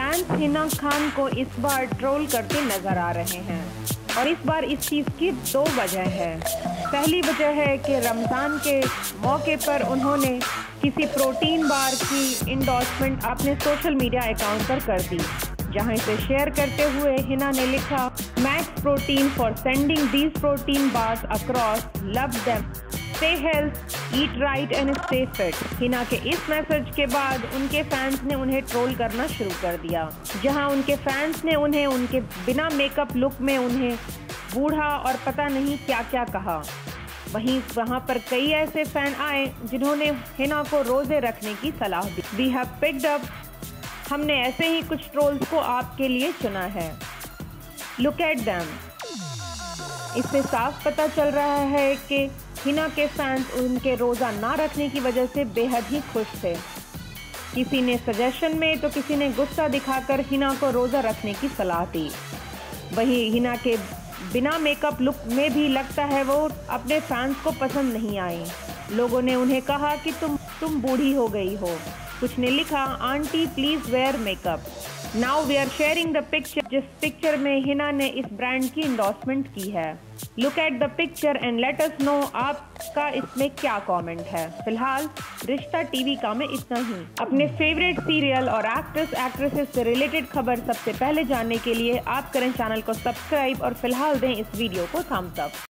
Fans Hina Khan को इस बार troll करते नजर आ रहे हैं और इस बार इस चीज़ की दो वजह है। पहली वजह है कि रमज़ान के मौके पर उन्होंने किसी प्रोटीन बार की इंडोर्समेंट अपने सोशल मीडिया अकाउंट पर कर दी, जहां इसे शेयर करते हुए हिना ने लिखा, max protein for sending these protein bars across, love them, stay health, eat right and stay fit. Hina के इस मैसेज के बाद उनके फैंस ने उन्हें ट्रोल करना शुरू कर दिया, जहां उनके फैंस ने उन्हें उनके बिना मेकअप लुक में उन्हें बूढ़ा और पता नहीं क्या क्या कहा। वहीं वहां पर कई ऐसे फैन आए जिन्होंने हिना को रोजे रखने की सलाह दी। वी हैव पिक्ड अप, हमने ऐसे ही कुछ ट्रोल्स को आपके लिए चुना है। Look at them. इससे साफ पता चल रहा है कि हिना के फैंस उनके रोज़ा ना रखने की वजह से बेहद ही खुश थे। किसी ने सजेशन में तो किसी ने गुस्सा दिखाकर हिना को रोज़ा रखने की सलाह दी। वहीं हिना के बिना मेकअप लुक में भी लगता है वो अपने फैंस को पसंद नहीं आई। लोगों ने उन्हें कहा कि तुम बूढ़ी हो गई हो। कुछ ने लिखा, aunty please wear makeup. Now we are sharing the picture, जिस पिक्चर में हिना ने इस ब्रांड की इंडोर्समेंट की है। Look at the picture and let us know आपका इसमें क्या कमेंट है। फिलहाल रिश्ता टीवी का में इतना ही। अपने फेवरेट सीरियल और एक्ट्रेसेस से रिलेटेड खबर सबसे पहले जानने के लिए आप करें चैनल को सब्सक्राइब और फिलहाल दें इस वीडियो को थम्स अप।